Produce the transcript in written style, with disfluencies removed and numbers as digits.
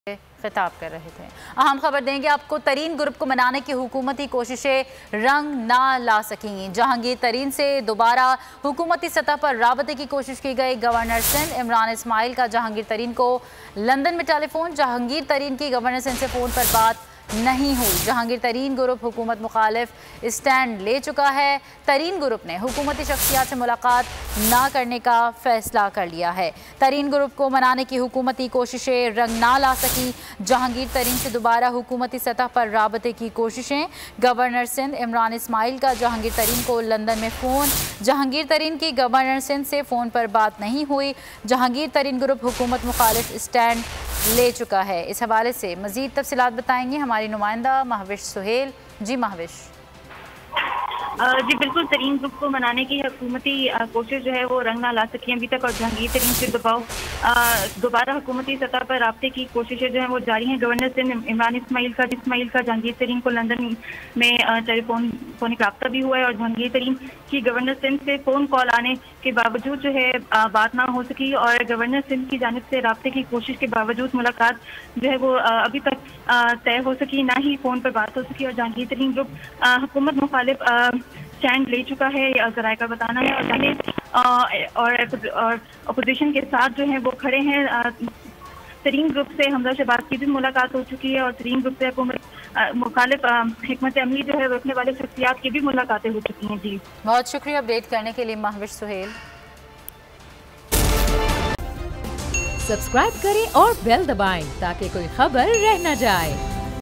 खिताब कर रहे थे। अहम खबर देंगे आपको, तरीन ग्रुप को मनाने की हुकूमती कोशिशें रंग ना ला सकीं। जहांगीर तरीन से दोबारा हुकूमती सतह पर राबते की कोशिश की गई। गवर्नर सिंध इमरान इस्माइल का जहांगीर तरीन को लंदन में टेलीफोन। जहांगीर तरीन की गवर्नर सिंध से फ़ोन पर बात नहीं हुई। जहांगीर तरीन ग्रुप हुकूमत मुखालिफ स्टैंड ले चुका है। तरीन ग्रुप ने हुकूमती शख्सियात से मुलाकात ना करने का फैसला कर लिया है। तरीन ग्रुप को मनाने की हुकूमती कोशिशें रंग ना ला सकी। जहांगीर तरीन से दोबारा हुकूमती सतह पर राबते की कोशिशें। गवर्नर सिंध इमरान इस्माइल का जहांगीर तरीन को लंदन में फ़ोन। जहांगीर तरीन की गवर्नर सिंध से फ़ोन पर बात नहीं हुई। जहांगीर तरीन ग्रुप हुकूमत मुखालिफ स्टैंड ले चुका है। इस हवाले से मज़ीद तफसीलात बताएंगे हमारी नुमाइंदा महविश सुहेल। जी महविश। जी बिल्कुल, तरीन ग्रुप को मनाने की हुकूमती कोशिश जो है वो रंग ना ला सकी अभी तक, और जहांगीर तरीन से दोबारा हुकूमती सतह पर राब्ते की कोशिशें जो है वो जारी हैं। गवर्नर सिंध इमरान इस्माइल का जहांगीर तरीन को लंदन में टेलीफोनिक रब्ता भी हुआ है, और जहांगीर तरीन की गवर्नर सिंध से फ़ोन कॉल आने के बावजूद जो है बात ना हो सकी, और गवर्नर सिंध की जानिब से राब्ते की कोशिश के बावजूद मुलाकात जो है वो अभी तक तय हो सकी, ना ही फ़ोन पर बात हो सकी। और जहांगीर तरीन ग्रुप हुकूमत मुखालिफ स्टैंड ले चुका है, ज़राए का बताना है, और अपोजिशन के साथ जो है वो खड़े हैं। तरीन ग्रुप से हमजा शहबाज की भी मुलाकात हो चुकी है, और तरीन ग्रुप से हुकूमत मुखालिफ हिकमत अमली जो है रखने वाले शख्सियात की भी मुलाकातें हो चुकी हैं। जी बहुत शुक्रिया अपडेट करने के लिए महविश सुहेल। सब्सक्राइब करें और बेल दबाएं ताकि कोई खबर रह न जाए।